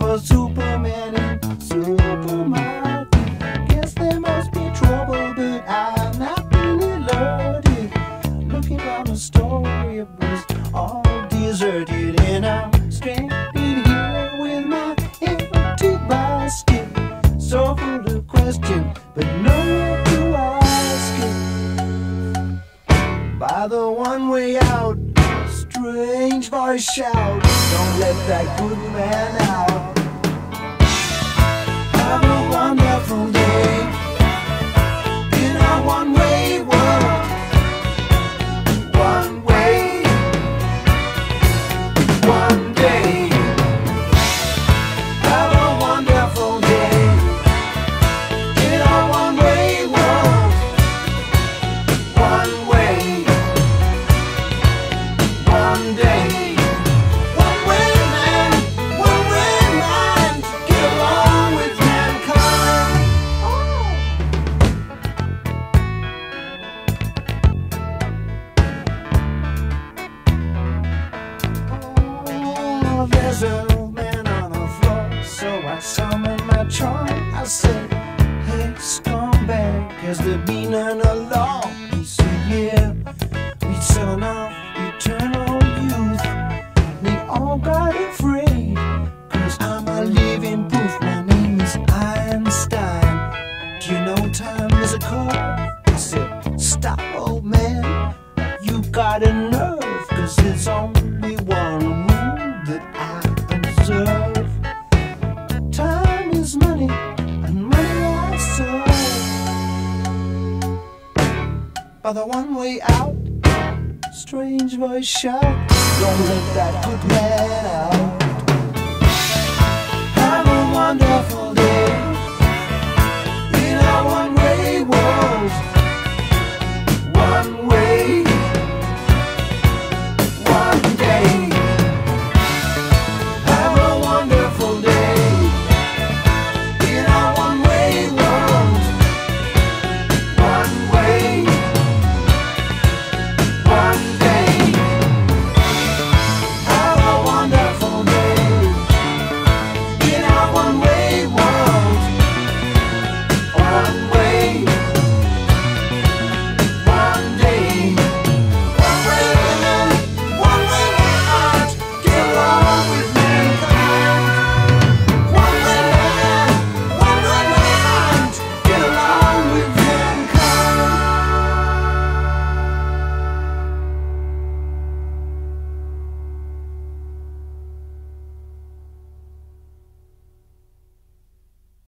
for Superman and Superman. Guess there must be trouble, but I'm not really loaded. Looking for a story, it was all deserted, and I'm stranded here with my empty basket, so full of questions, but nowhere to ask it. By the one way out, strange voice shout, don't let that good man out. Have a wonderful day in a one-way world. One way, one day. Have a wonderful day in a one-way world. One way, one day. One-way man, one-way mind, get along with mankind. Oh, there's an old man on the floor, so I summoned my charm. I said, hey, scumbag, has there been an law? He said, yeah, we turn off eternal youth. They all got afraid, cause I'm a living proof. My name is Einstein. Do you know time is a curve? I said, stop, old man, you got a nerve, cause there's only one rule that I observe. Time is money, and money I serve. By the one way out, strange voice shout, don't let that good man out.